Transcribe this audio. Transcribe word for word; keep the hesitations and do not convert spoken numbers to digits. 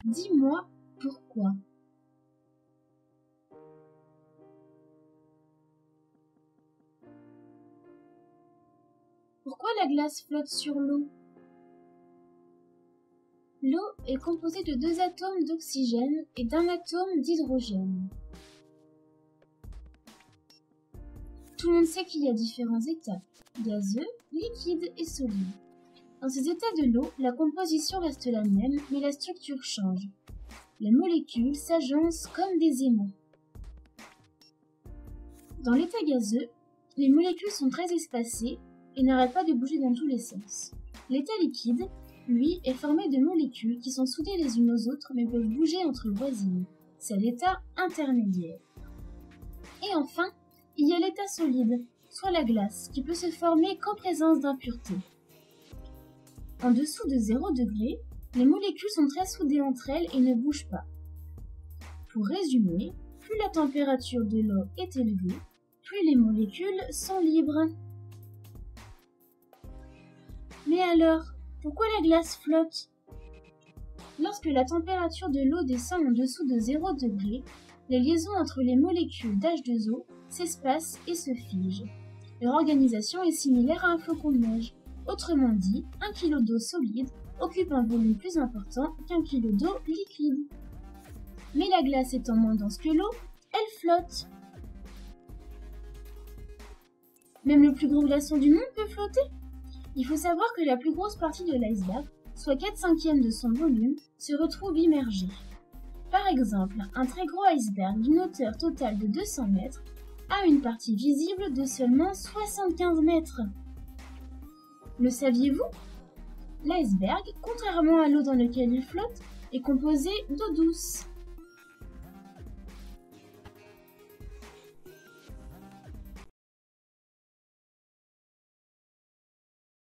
Dis-moi pourquoi. Pourquoi la glace flotte sur l'eau? L'eau est composée de deux atomes d'oxygène et d'un atome d'hydrogène. Tout le monde sait qu'il y a différents états, gazeux, liquide et solide. Dans ces états de l'eau, la composition reste la même, mais la structure change. Les molécules s'agencent comme des aimants. Dans l'état gazeux, les molécules sont très espacées et n'arrêtent pas de bouger dans tous les sens. L'état liquide, lui, est formé de molécules qui sont soudées les unes aux autres mais peuvent bouger entre voisines. C'est l'état intermédiaire. Et enfin, il y a l'état solide, soit la glace, qui peut se former qu'en présence d'impuretés. En dessous de zéro degré, les molécules sont très soudées entre elles et ne bougent pas. Pour résumer, plus la température de l'eau est élevée, plus les molécules sont libres. Mais alors, pourquoi la glace flotte? Lorsque la température de l'eau descend en dessous de zéro degré, les liaisons entre les molécules d'H deux O s'espacent et se figent. Leur organisation est similaire à un flocon de neige. Autrement dit, un kilo d'eau solide occupe un volume plus important qu'un kilo d'eau liquide. Mais la glace étant moins dense que l'eau, elle flotte. Même le plus gros glaçon du monde peut flotter. Il faut savoir que la plus grosse partie de l'iceberg, soit quatre cinquièmes de son volume, se retrouve immergée. Par exemple, un très gros iceberg d'une hauteur totale de deux cents mètres a une partie visible de seulement soixante-quinze mètres. Le saviez-vous? L'iceberg, contrairement à l'eau dans laquelle il flotte, est composé d'eau douce.